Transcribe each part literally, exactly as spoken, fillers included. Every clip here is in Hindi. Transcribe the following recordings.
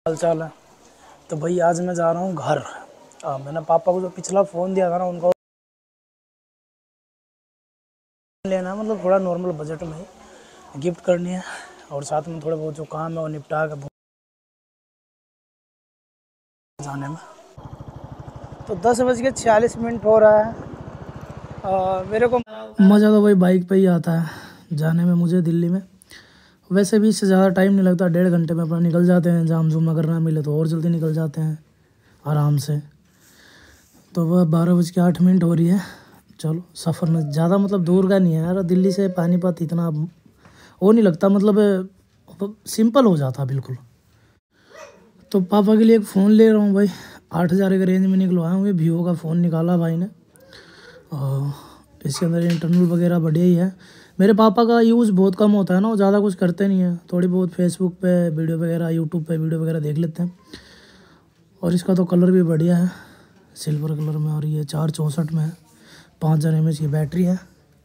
हाल चाल है। तो भाई आज मैं जा रहा हूँ घर। आ, मैंने पापा को जो पिछला फ़ोन दिया था ना उनको लेना है, मतलब थोड़ा नॉर्मल बजट में ही गिफ्ट करनी है और साथ में थोड़े बहुत जो काम है वो निपटा के जाने में। तो दस बज के छियालीस मिनट हो रहा है। आ, मेरे को मज़ा तो भाई बाइक पे ही आता है जाने में मुझे दिल्ली में। वैसे भी इससे ज़्यादा टाइम नहीं लगता, डेढ़ घंटे में अपना निकल जाते हैं। जाम जूम अगर ना मिले तो और जल्दी निकल जाते हैं आराम से। तो वह बारह बज के आठ मिनट हो रही है। चलो सफ़र में ज़्यादा मतलब दूर का नहीं है यार, दिल्ली से पानीपत इतना वो नहीं लगता, मतलब सिंपल हो जाता बिल्कुल। तो पापा के लिए एक फ़ोन ले रहा हूँ भाई, आठ हज़ार के रेंज में निकलवाया हूँ। ये वीवो का फ़ोन निकाला भाई ने और इसके अंदर इंटरनल वगैरह बढ़िया ही है। मेरे पापा का यूज़ बहुत कम होता है ना, वो ज़्यादा कुछ करते नहीं है, थोड़ी बहुत फेसबुक पे वीडियो वगैरह, यूट्यूब पे वीडियो वगैरह देख लेते हैं। और इसका तो कलर भी बढ़िया है, सिल्वर कलर में, और ये चार चौंसठ में है, पाँच हज़ार एम एच की बैटरी है।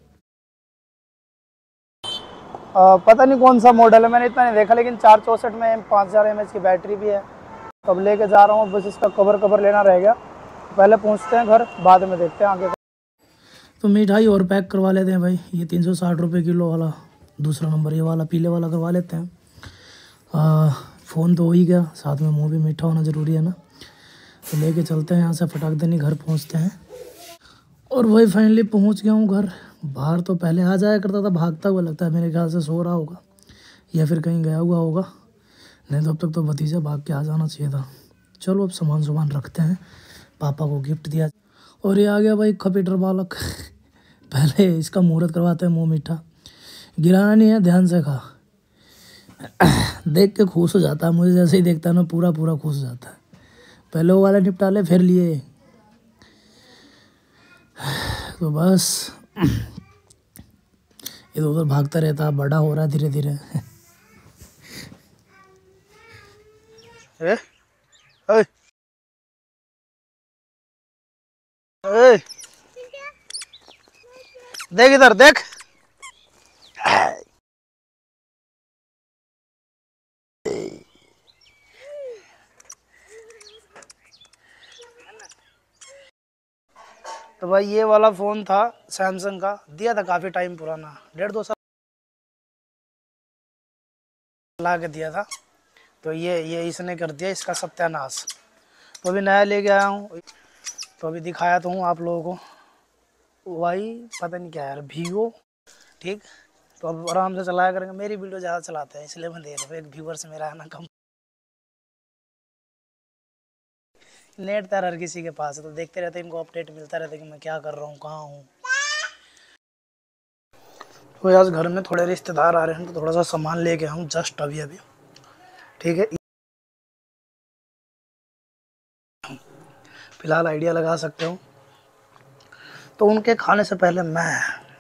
आ, पता नहीं कौन सा मॉडल है, मैंने इतना नहीं देखा, लेकिन चार चौंसठ में पाँच हज़ार एम एच की बैटरी भी है। तब लेके जा रहा हूँ, बस इसका कवर कवर लेना रहेगा। पहले पहुँचते हैं घर, बाद में देखते हैं आगे। तो मिठाई और पैक करवा लेते हैं भाई, ये तीन सौ साठ रुपये किलो वाला दूसरा नंबर, ये वाला पीले वाला करवा लेते हैं। आ, फ़ोन तो हो ही गया, साथ में मुँह भी मीठा होना ज़रूरी है ना। तो लेके चलते हैं यहाँ से, फटाक देनी घर पहुँचते हैं। और वही फाइनली पहुँच गया हूँ घर। बाहर तो पहले आ जाया करता था भागता हुआ, लगता है मेरे ख्याल से सो रहा होगा या फिर कहीं गया हुआ होगा, नहीं तो अब तक तो भतीजा भाग के आ जाना चाहिए था। चलो अब सामान सामान रखते हैं, पापा को गिफ्ट दिया। और ये आ गया भाई खपीटर बालक। पहले इसका मुहूर्त करवाते हैं, मुँह मीठा, गिराना नहीं है, ध्यान से खा। देख के खुश हो जाता है, मुझे जैसे ही देखता है ना पूरा पूरा खुश हो जाता है। पहले वो वाला निपटा ले फिर लिए। तो बस इधर उधर भागता रहता, बड़ा हो रहा है धीरे धीरे। ए? ए? ए? देख इधर देख। तो भाई ये वाला फ़ोन था सैमसंग का, दिया था काफ़ी टाइम पुराना, डेढ़ दो साल ला के दिया था। तो ये ये इसने कर दिया इसका सत्यानाश। तो अभी नया लेके आया हूँ, तो अभी दिखाया तो हूँ आप लोगों को। भाई पता नहीं क्या यार, वीवो, ठीक। तो अब आराम से चलाया करेंगे, मेरी वीडियो ज़्यादा चलाते हैं इसलिए मैं दे रहा हूँ। एक व्यूवर्स मेरा है ना कम, नेट तो हर किसी के पास है, तो देखते रहते हैं, इनको अपडेट मिलता रहता है कि मैं क्या कर रहा हूँ, कहाँ हूँ। तो आज घर में थोड़े रिश्तेदार आ रहे हैं, तो थोड़ा सा सामान लेके आऊँ जस्ट अभी अभी, ठीक है। फिलहाल आइडिया लगा सकते हो। तो उनके खाने से पहले मैं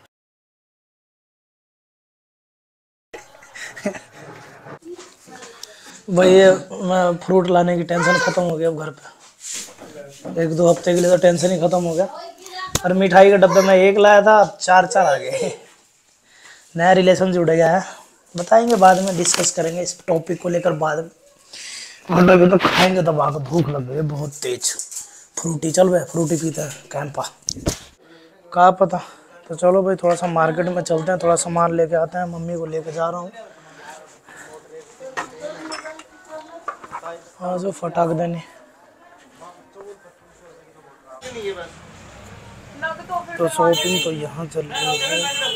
भाई मैं फ्रूट लाने की टेंशन ख़त्म हो गया अब घर पे। एक दो हफ्ते के लिए तो टेंशन ही ख़त्म हो गया। और मिठाई के डब्बे में एक लाया था, अब चार चार आ गए। नया रिलेशन जुड़ गया है, बताएंगे बाद में, डिस्कस करेंगे इस टॉपिक को लेकर बाद में। मतलब अभी तो खाएंगे तब आगे, भूख लग गई है बहुत तेज। फ्रूटी चल भाई, फ्रूटी पीते हैं कैंपा, कहा पता। तो चलो भाई थोड़ा सा मार्केट में चलते हैं, थोड़ा सामान लेके आते हैं, मम्मी को लेके जा रहा हूँ आज फटाक देने। तो शॉपिंग तो यहाँ चल रही है,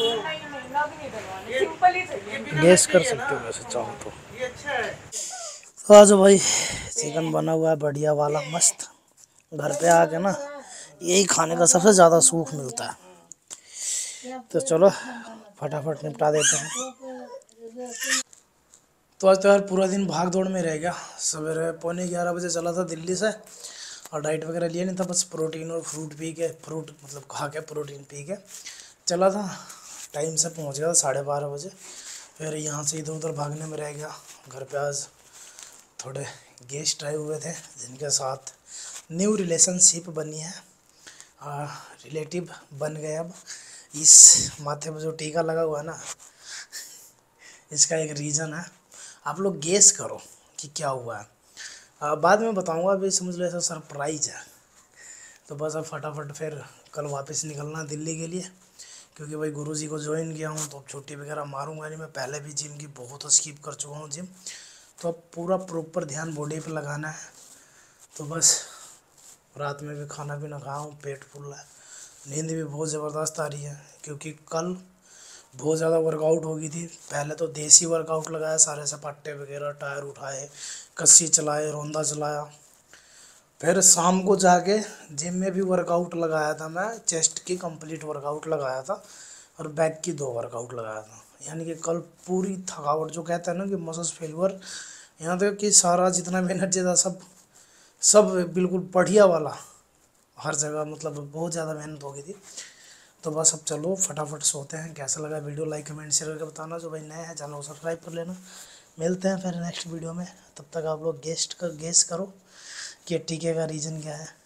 गेस कर सकते हो वैसे चाहो तो। तो आज भाई चिकन बना हुआ है बढ़िया वाला मस्त। घर पे आके ना यही खाने का सबसे ज़्यादा सुख मिलता है। तो चलो फटाफट निपटा देते हैं। तो आज तो यार पूरा दिन भाग दौड़ में रह गया। सवेरे पौने ग्यारह बजे चला था दिल्ली से, और डाइट वगैरह लिया नहीं था, बस प्रोटीन और फ्रूट पी के, फ्रूट मतलब खा के प्रोटीन पी के चला था। टाइम से पहुंच गया था साढ़े बारह बजे। फिर यहाँ से इधर उधर भागने में रह गया। घर पे आज थोड़े गेस्ट आए हुए थे जिनके साथ न्यू रिलेशनशिप बनी है, रिलेटिव बन गए। अब इस माथे पर जो टीका लगा हुआ है ना, इसका एक रीज़न है, आप लोग गेस करो कि क्या हुआ है। आ, बाद में बताऊंगा, अभी समझ लो ऐसा सरप्राइज है। तो बस अब फटाफट फिर कल वापस निकलना दिल्ली के लिए, क्योंकि भाई गुरुजी को ज्वाइन किया हूँ तो अब छुट्टी वगैरह मारूंगा नहीं। मैं पहले भी जिम की बहुत स्किप कर चुका हूँ जिम, तो अब पूरा प्रॉपर ध्यान बॉडी पे लगाना है। तो बस रात में भी खाना पीना खाया हूँ, पेट फुल है, नींद भी बहुत ज़बरदस्त आ रही है, क्योंकि कल बहुत ज़्यादा वर्कआउट हो गई थी। पहले तो देसी वर्कआउट लगाया, सारे सपाटे वगैरह, टायर उठाए, कस्सी चलाए, रोंदा चलाया। फिर शाम को जाके जिम में भी वर्कआउट लगाया था मैं, चेस्ट की कंप्लीट वर्कआउट लगाया था और बैक की दो वर्कआउट लगाया था। यानी कि कल पूरी थकावट, जो कहते हैं ना कि मसल्स फेल्यूर, यहाँ तक कि सारा जितना भी एनर्जी था सब सब बिल्कुल बढ़िया वाला, हर जगह मतलब बहुत ज़्यादा मेहनत हो गई थी। तो बस अब चलो फटाफट सोते हैं। कैसा लगा वीडियो लाइक कमेंट शेयर करके बताना। जो भाई नए हैं चैनल को सब्सक्राइब कर लेना। मिलते हैं फिर नेक्स्ट वीडियो में, तब तक आप लोग गेस्ट का गेस करो कि टीके का रीज़न क्या है।